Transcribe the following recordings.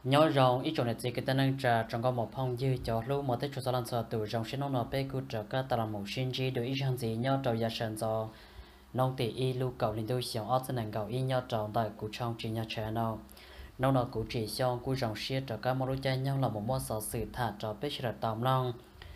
nhớ rằng ít chỗ này chỉ cái tên năng trà trong có một phong dư cho lúc mà tới chỗ sao làm sao từ trong xin nó bé cứ trở cả tao làm một sinh chi đối ý rằng gì nhớ trâu gia sản do nông tỷ y lưu cầu linh đôi xiong ớt nên cầu y nhớ trâu tại cụ trong chỉ nhớ trẻ nào nông nó cụ chỉ xiong cụ dòng xia trở cả một đôi chân nhau là một món sở sự thả cho bé sẽ tạm lòng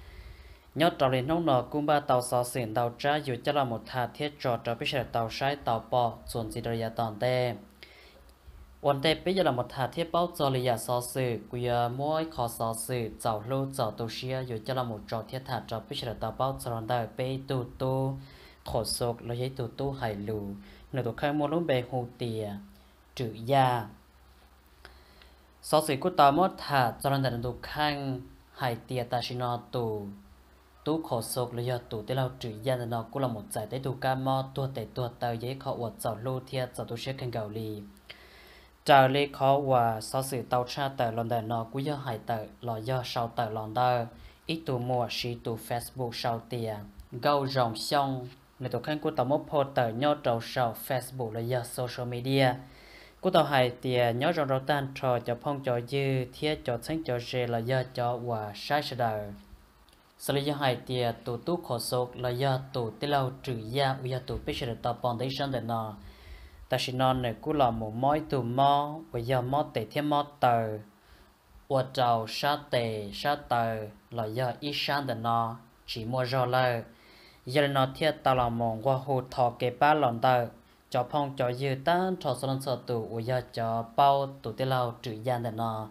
nhớ trâu lên nông nó cũng ba tàu sở sự tàu trái dù cho là một thả thiết cho bé sẽ tàu sai tàu bò chuẩn gì đời tòn têวันเด็กเป็นยังละหมดหาเทียบเป้าจอเลยาสอสื่อกุยมวยขอสอสื่อเจ้าลูเจ้าตัวเชียอยู่จะละหมดจอเทียบถาจอพิจารณาเป้าจรอนได้ไปตูขอศกแล้วยัยตูหายลูในตัวข้างมลุ่มเบหูเตียจือยาสอสื่อกุตามดถาจรอนได้ตัวข้างหายเตียตาชินอตูขอศกแล้วยัยตูที่เราจือยาแต่นอกุละหมดใจได้ดูการมอตัวแต่ตัวเตยยัยขออวดเจ้าลูเทียเจ้าตัวเชียกันเกาหลีจ่าเล็กเขาว่าสอสื่อเตาชาแต่ลอนเดนนอกุยหายแต่ลอยชาวแต่ลอนเดอร์อีตัวมัวชีตัวเฟซบุ๊กชาวเตียเกาจงช่องในตัวขั้นกูต่อมดโพแต่ยอดเราชาวเฟซบุ๊กและยอดโซเชียลมีเดียกูต่อหายเตียยอดเราตันทอจะพองจอยืเทียจอดเส้นจอเจและยอดจอว่าใช้เสดอสลายหายเตียตัวตู้ขอโศกและยอดตัวที่เราจือยาอุยตัวพิเศษต่อปอนได้ชันเดนนอแต่ฉันนอนเนี่ยกูหล่อหมูม้อยตัวม้อวิยามอเตะเทียมอเตอร์วัวเจ้าชาเตชาเตอร์หล่อยาอีชันเดนอchỉ mua rau lơ giờ nó thiệt tao làm mong qua hồ thọ cái ba lon tờ cho phong cho dư tan cho son sợ tụ uy cho bao tụ tiêu lao trừ gian den nọ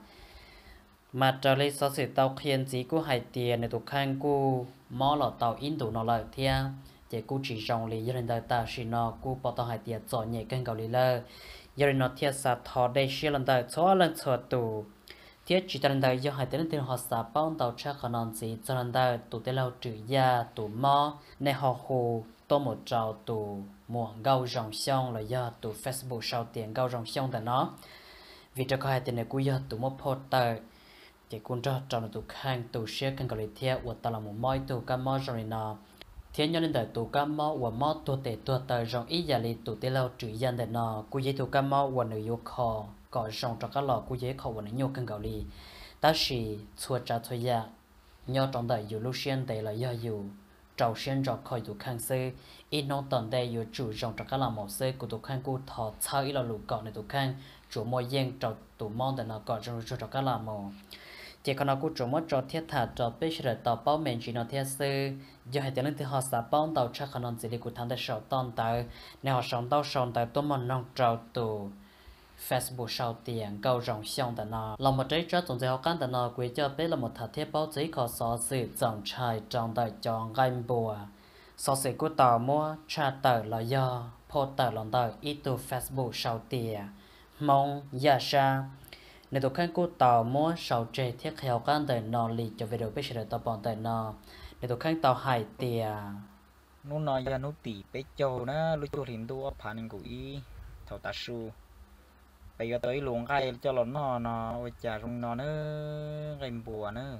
mà cho lấy số sự tao khiên chỉ của hai tiền để tụ khang cu mỏ lọ tàu in tụ nó lại thiệt chỉ cu chỉ rong lì giờ này ta chỉ nó cu bỏ tao hai tiền cho nhẹ cân cầu lì lơ giờ nó thiệt sát thọ đây xí lần tờ xóa lần sợ tụ thiết chỉ lần đầu do hai tên tiền họ xả bao tàu cha khả năng gì cho lần đầu tụ tế lâu trừ gia tụ mò nên họ hồ tô một trào tụ mùa gạo rong xong là do tụ Facebook sau tiền gạo rong xong tại nó vì cho hai tên này cũng do tụ một poster chỉ cũng cho trong tụ khang tụ share kênh gọi theo và tao là một mối tụ cam mò rồi nọ thiên nhân đời tụ cam mò và mò tụ tệ tụ tờ rong ý giả li tụ tế lâu trừ gia tại nó cũng dễ tụ cam mò và nữ yêu kho có rong cho các lò của dễ khẩu và nhiều cân gạo lì ta chỉ xua trả thôi ya nhau trong đời dù lúc xuyên đây là do dù trâu xuyên cho khỏi tụ khang sư ít nông tận đây dù chủ rong cho các lò một sư của tụ khang của thọ sau ít là lũ cọ này tụ khang chủ môi yên cho tụ mong để nó có rong cho các lò một chỉ còn nó cũng chủ mất cho thiết thả cho biết sẽ tàu bao mình chỉ nó thiết sư do hai tiếng lên thì họ sẽ bao tàu chắc khả năng gì để của thằng để sầu tòn tới nếu họ sống tàu sống tới tôi muốn nông trâu tụ Facebook sau tiền câu rộng xong tại nó lòng một trái cho tổng giáo cán tại nó quý cho biết là một thả thiết báo chí có số sự dòng trai trong đời chọn game bùa số sự của tàu mua tra tờ là do phô tờ lòng tờ ít từ Facebook sau tiền mong gia sa nếu tụi khán của tàu mua sau chế thiết theo cán tại nó lì cho video biết sẽ tàu bọn tại nó nếu tụi khán tàu hải tiền nó nói ra nó tỉ bé châu nó lúc cho hình đua phản của y thầu ta su bây giờ tới luồng gai cho nó chả rung nó gai bùa nữa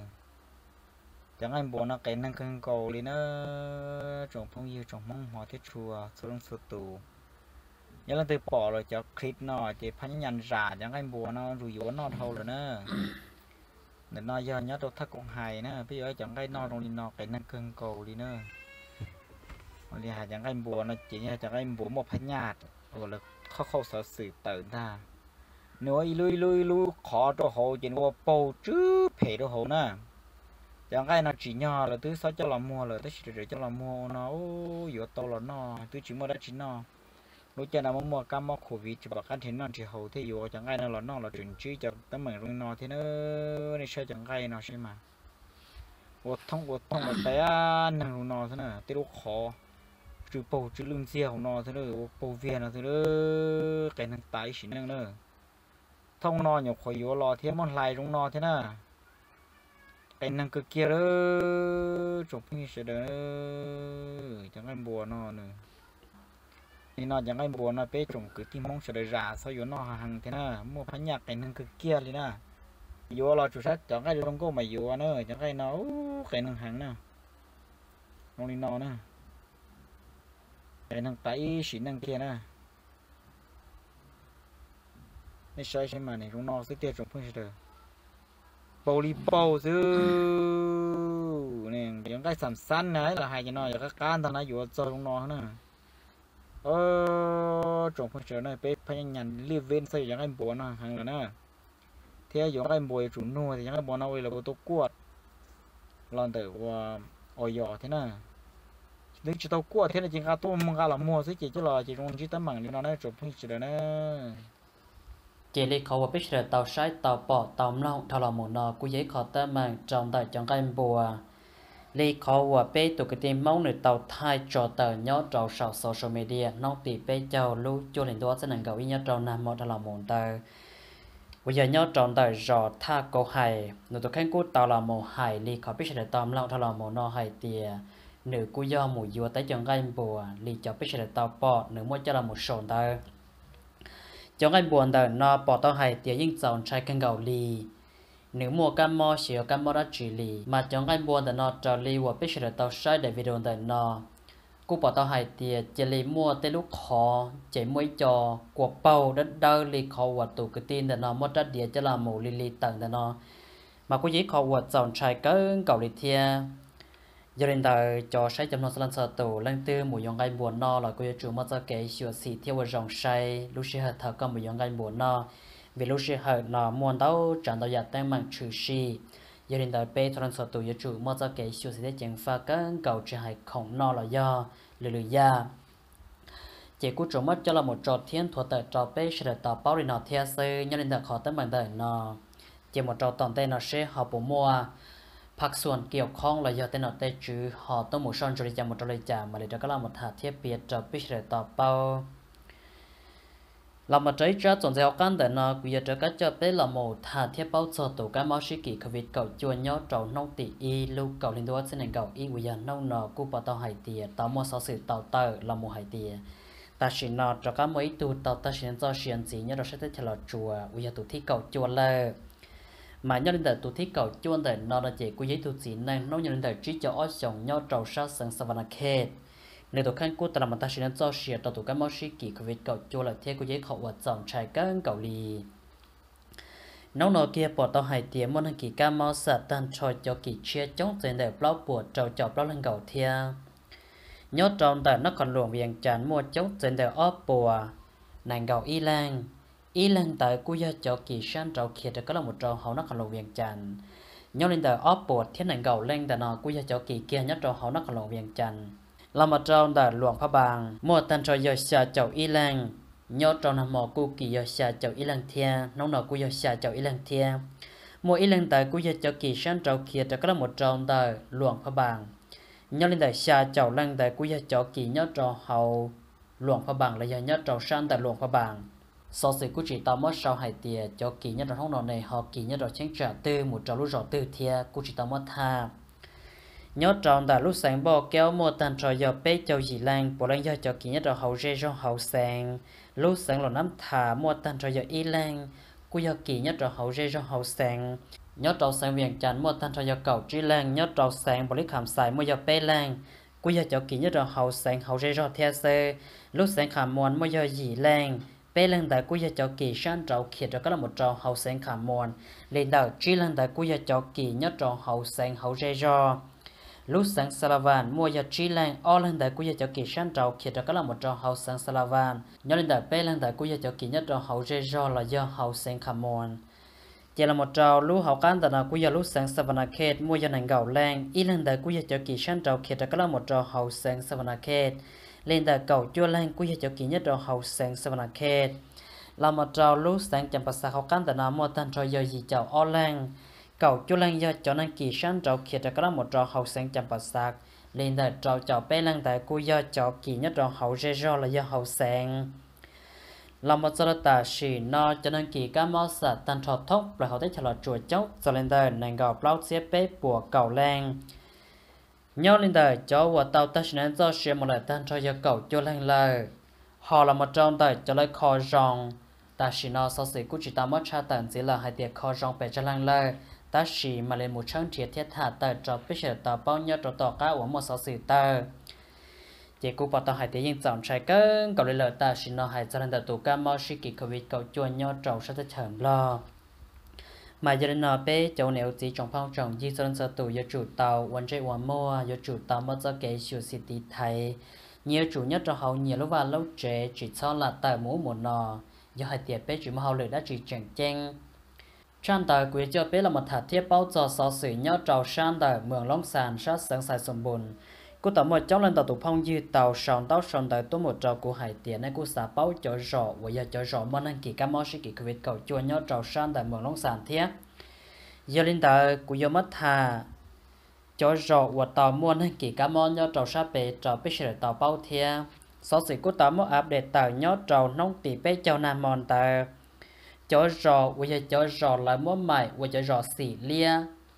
chẳng gai bùa nó cái năng cân cầu đi nó trồng phong yêu trồng mong họ thiết chùa xuống sụt tù nhớ là từ bỏ rồi cho clip nó chỉ phán nhận giả chẳng gai bùa nó rủi ro nó thâu rồi nữa để nó giờ nhớ đồ thắc cũng hài nữa bây giờ chẳng gai nó trong đi nó cái năng cân cầu đi nữa đi hài chẳng gai bùa nó chỉ là chẳng gai bùa một phán nhạt rồi là khó sợ sự tự ta nói lui khó cho hồ chỉ có bầu chứ phải cho hồ nè chẳng cái nó chỉ nhỏ là thứ sáu cho làm mua là tới chỉ để cho làm mua nó vừa to là nó tôi chỉ mua đã chỉ nó lúc cho nó mua cam mua khổ vị chỉ bảo cái thế nó chỉ hồ thế vừa chẳng cái nó là chuyện chứ cho tấm mình luôn nó thế nó này sao chẳng cái nó xem mà vượt thông là cái nào nó thế nào tiêu khó chữ bầu chữ lưng xe của nó thế nữa bầu viên nó thế nữa cái năng tái chỉ năng nữa thông nó nhục khỏi vô lò thêm món lại trong nó thế nào cái năng cực kia đó chụp như sẽ đỡ chẳng ai buồn nó nữa thì nó chẳng ai buồn nó bé trồng cứ tim mong sẽ đỡ ra sao vô nó hàng thế nào mua phá nhạc cái năng cực kia đi nè vô lò chủ sách chẳng ai trong cô mày vô nữa chẳng ai nó cái năng hàng nào không đi nó nữa cái năng tay xịn năng kia nè này sai xem mà này chúng nó sẽ tiêu trồng phương sẽ Polipo chứ nè những cái sầm sắn này là hay cho nó các can thằng nó dụ cho trong nó nữa trồng phong trở này bé phải nhận live bên xây những cái bộ nó hàng là nè thế những cái bộ chủ nuôi thì những cái bộ nó là bộ tốt quật lần từ ôi giò thế nè nếu chỉ tao quật thế là chỉ cả tôi mong cả là mua chứ chỉ là chỉ trong chỉ tấm bằng thì nó nói trồng phong trở này chỉ lấy khẩu và biết là tàu sai tàu bỏ tàu long thảo là một nọ cú giấy khó ta mang trong tại trong cái bùa lấy khẩu và biết tụ cái tiền mong người tàu thay cho tờ nhớ trâu sầu social media nó tỷ bé châu lưu cho nên đó sẽ nâng cầu ý nhớ trâu nam một thảo là một tờ bây giờ nhớ trâu tờ rõ tha câu hài người tụ khen cú tàu là một hài lấy khẩu biết là tàu long thảo là một nọ hài tìa nữ cú do mùi dùa tới trong cái bùa lấy cho biết là tàu bỏ nữ mua cho là một sồn tờ trong cái buồn đời nó bỏ tao hay tiền những dòng trai cân gạo lì nếu mua cam mò xíu cam mò đã chỉ lì mà trong cái buồn đời nó trở lì và biết là tao sai để video đời nó cú bỏ tao hay tiền chỉ lì mua tới lúc khó chỉ mới cho cuộc bầu đất đơ lì khó và tụ cái tin đời nó mất đất địa cho là một lì tầng đời nó mà cú dễ khó và dòng trai cân gạo lì thia giờ đến đời cho sai chấm nó lên sợ tù lên tư một dòng gai buồn no là cô chủ mất ra cái sửa xì theo vào dòng say lúc xưa hạt thở con một dòng gai buồn no vì lúc xưa hạt nó muốn tao chẳng tao giặt tay mang trừ xì giờ đến đời bé thằng sợ tù giờ chủ mất ra cái sửa xì để chẳng pha các cầu chỉ hay khổng no là do lười da chỉ cú chủ mất cho là một trò thiên thuật tại trò bé sẽ tạo bao đi nó theo sư nhân đến đời khó tới bằng đời nó chỉ một trò toàn tên nó sẽ học bộ muaผักส่วนเกี่ยวข้องเราอยากแต่หนอแต่จือหอต้องหมูซ่อนจุลิจามุตเลยจามาเลยก็เราหมดหาเทียบเปียจะพิเศษต่อเป้าเรามาใจจ้าจนจะเอากันแต่นอกูอยากจะก็จะเป็นเราหมดหาเทียบเป้าจะตัวการมอชิกิขวิดเก่าจวนย่อเจ้าน้องตีอีลูกเก่าลินดัวเส้นเก่าอีวิญญาณน้องนอกูปะต่อหายเตียต่อมอสสื่อต่อเตอเราหมดหายเตียแต่สินอจะก็ไม่ตูต่อแต่สินจะเสียนสีเนี่ยเราใช้ได้ฉลาดจัววิญญาณตัวที่เก่าจวนเลยmà nhau đến đời tụ thiết cầu chuôn đời nó là chỉ của giấy tụ chỉ nên nó nhau đến đời chỉ cho ở chồng nhau trầu sát sân savana khe nếu tụ khăn của ta làm ta sẽ nên cho xịt tụ cái máu xí kỳ của việc cầu chuôn là thế của giấy khẩu vật dòng trái cân cầu lì nấu nồi kia bỏ tao hai tiếng món ăn kỳ ca máu sạt tan trôi cho kỳ chia chống trên đời bao bùa trầu chọc bao lên cầu thia nhớ trong đời nó còn luồng viền chán mua chống trên đời óp bùa nàng cầu y lang ý lên tại cú gia cho kỳ san trâu kia có là một trâu hậu nó còn lộ viền chành nhau lên tại óp bột thiên nạn gầu lên tại nó cú gia cho kỳ kia nhất trâu hậu nó còn lộ viền chành là một trâu tại luồng pha bàng mua tan trâu giờ xa trâu ý lan nhau trâu nằm mò cú kỳ giờ xa trâu ý lan thia nấu nọ cú giờ xa trâu ý lan thia mua ý lan tại cú gia cho kỳ san trâu kia có là một trâu tại luồng pha bàng nhau lên tại xa trâu lan tại cú gia cho kỳ nhất trâu hậu luồng pha bàng là giờ nhất trâu san tại luồng pha bàng sau sự cố chỉ tao mất sau hai tia cho kỳ nhất là không nọ này họ kỳ nhất là chính trả tư một trò lúc rõ tư thia cố chỉ tao mất tha nhớ tròn đã lúc sáng bỏ kéo một tàn trò giờ bé châu dì lan bỏ lên do cho kỳ nhất là hậu rê trong hậu sáng lúc sáng là nắm thả một tàn trò giờ y lan cố giờ kỳ nhất là hậu rê trong hậu sáng nhớ trò sáng viền chắn một tàn trò giờ cầu trí lan nhớ trò sáng bỏ lấy khảm xài một giờ bé lan cố giờ cho kỳ nhất là hậu sáng hậu rê trong theo xe lúc sáng khảm muôn một giờ dì lan bé lần tại cú gia cho kỳ san trâu kia cho là một trâu hậu sen khảm muôn lên đầu chỉ lần tại cú gia cho kỳ nhất trâu hậu sen hậu rê ro lúc sáng salavan mua gia chỉ lần o lần tại cú gia cho kỳ san trâu kia cho là một trâu hậu sen salavan nhớ lên tại bé lần tại cú gia cho kỳ nhất trâu hậu rê ro là do hậu sen khảm muôn chỉ là một trâu lúc hậu cán tại là cú gia lúc sáng savana khet mua gia nàng gạo lan ít lần tại cú gia cho kỳ san trâu kia cho là một trâu hậu sen savana khet lên tại cầu chua lan của cho kỳ nhất rồi hậu sáng savana khet là một trò lúc sáng chậm bát học cán tại nào mua tan trò giờ gì chào o lan cầu chua lan do cho nên kỳ sáng trò kia cho một trò hậu sáng chậm bát lên tại trò chào bé lan tại của do cho kỳ nhất rồi hậu rê ro là do hậu sáng là một trò ta chỉ nó cho nên kỳ cá máu sạt tan trò thốc là hậu tới trả lời chuột chốc cho lên tại nàng gạo bao xếp bé của cầu lan nhau lên đời cho vợ tàu ta sẽ do xe một lời tan cho giờ cầu cho lên lời họ là một trong đời cho lấy kho rong ta chỉ nó sau sự cũng chỉ ta mất cha tận chỉ là hai tiệc kho rong về cho lên lời ta chỉ mà lên một trang triệt thiết hạ tờ cho biết sẽ tờ bao nhiêu cho tờ cá của một sau sự tờ chỉ cũng bảo tàu hai tiệc những dòng trái cân cầu lên lời ta chỉ nó hai cho lên đời tụ cá mau sĩ kỳ cầu vịt cầu chua nhau trầu sẽ tới chởm lo mà giờ nó bé chỗ nếu chỉ trong phong trồng di sơn sở tụ giờ chủ tàuวันchếวันmua giờ chủ tàu mất cho cái siêu city Thái nhiều chủ nhất trong hậu nhiều lúc và lâu trẻ chỉ cho là tờ mũ một nò giờ hai tiệt bé chỉ mà hậu lửa đã chỉ chẳng chen trang tờ quý cho bé là một thạch thiết bao cho sở sử nhớ trầu sang tờ mường long sàn sát sáng xài sầm bùn cô tàu một cháu lên tàu tụ phong dư tàu sòn tàu tôi một trầu của hải tiền này cô xả bao cho rõ và giờ cho rõ món ăn kỳ cá món sĩ kỳ covid cầu chua nhớ trầu sang tờ mường long sàn thiết giờ lên tờ của giờ mất thà cho rõ và tàu mua ăn kỳ cá món nhớ trầu sát bể trầu bê sợi tàu bao thiết sở sử cô tàu một update tờ nhớ trầu nông tỷ bê châu nam mòn tờ cho rõ và cho rõ là món mày và cho rõ xỉ lia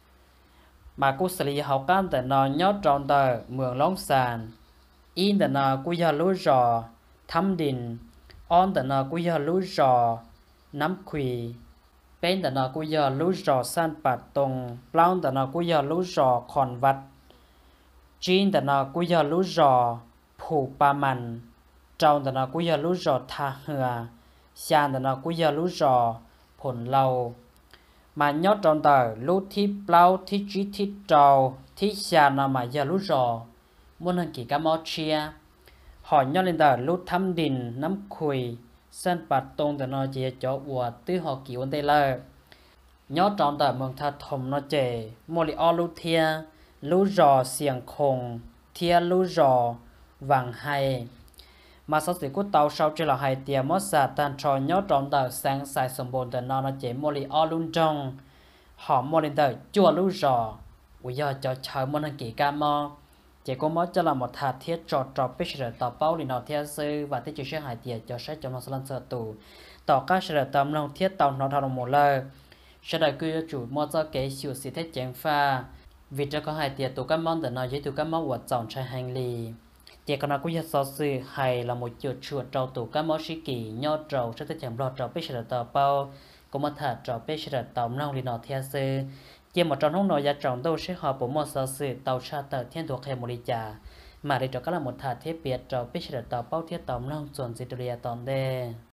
mà cô xử lý học can tại nó nhớ tròn tờ mường long sàn in tại nó cô giờ lúa rò thăm đình on tại nó cô giờ lúa rò nắm quỳ bên tại nó cô giờ lúa rò san bát tông plong tại nó cô giờ lúa rò khòn vặt chín tại nó cô giờ lúa rò phủ pa mặn trong tại nó cô giờ lúa rò tha hừa xàn tại nó cô giờ lúa rò phồn lâu mà nhớ trong tờ lúc thi plau thi trí thi trầu thi xa nào mà giờ lúc rò muốn hành kỳ cá mò chia họ nhớ lên tờ lúc thăm đình nắm khuy sân bát tông tờ nó chỉ cho ua tư họ kỳ vấn đề là nhớ trong tờ mừng thật thầm nó chè mô li o lúc thia lúc rò xiềng khùng thia lúc rò vàng hay mà sau sự của tàu sau chỉ là hai tiền mất xa tan trò nhớ trong tờ sáng xài sầm bồn tờ nó chỉ mô li o luôn trong họ mô lên tờ chua lú rò bây giờ cho chờ mô năng kỳ ca mò chỉ có mất cho là một hạt thiết trò biết sự tàu bao thì nào theo sư và thiết chỉ sẽ hai tiền cho sách cho nó lên sợ tù tàu các sự tầm lòng thiết tàu nó thao một lời sẽ đại cứ chủ mua cho cái siêu sĩ thiết chén pha vì cho có hai tiền tụ các món để nói với tụ các món vật chọn trái hành lì chỉ còn là cũng như so sư hay là một chuột chuột trâu tụ các món sĩ kỳ nho trâu sẽ thiết chén lọt trâu biết sự tàu bao cũng mà thà trò bê sẽ tàu nông đi nọ theo sư chỉ một trong nông gia trồng đâu sẽ họ bộ một sở sự tàu xa tờ thiên thuộc hệ một lý trả mà để cho các là một thà thiết biệt trò bê sẽ tàu bao thiết tàu nông chuẩn dịch tòn đề